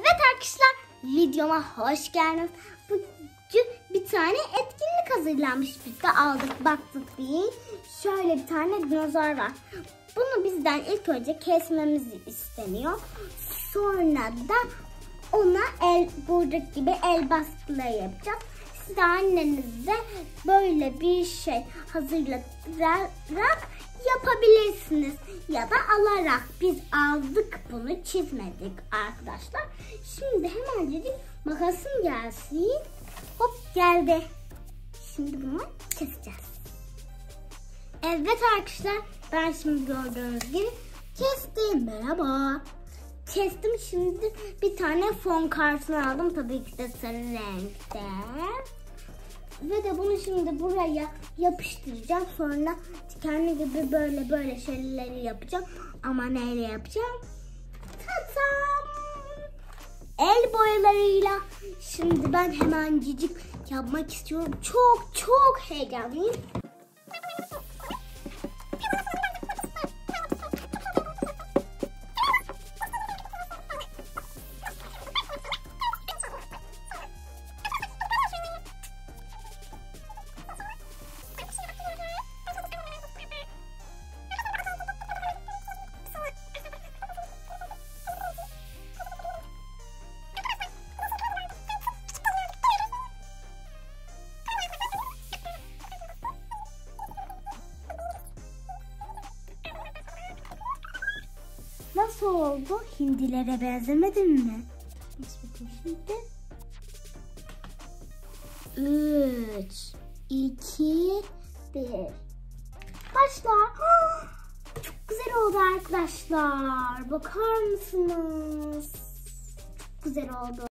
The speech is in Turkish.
Evet arkadaşlar, videoma hoş geldiniz. Bugün bir tane etkinlik hazırlanmış. Biz de aldık, baktık diye. Şöyle bir tane dinozor var. Bunu bizden ilk önce kesmemiz isteniyor. Sonra da ona buradaki gibi el baskıları yapacağız. Siz de annenize böyle bir şey hazırlayarak yapabilirsiniz. Ya da alarak. Biz aldık, bunu çizmedik arkadaşlar. Şimdi hemencecik makasım gelsin. Hop, geldi. Şimdi bunu keseceğiz. Evet arkadaşlar, ben şimdi gördüğünüz gibi kestim. Merhaba. Kestim, şimdi bir tane fon kartını aldım. Tabii ki de sarı renkte. Ve de bunu şimdi buraya yapıştıracağım. Sonra kendi gibi böyle şeyleri yapacağım. Ama neyle yapacağım? Tatam! El boyalarıyla. Şimdi ben hemencik yapmak istiyorum. Çok heyecanlıyım. Nasıl oldu? Hindilere benzemedin mi? Şimdi 3, 2, 1. Başla. Çok güzel oldu arkadaşlar. Bakar mısınız? Çok güzel oldu.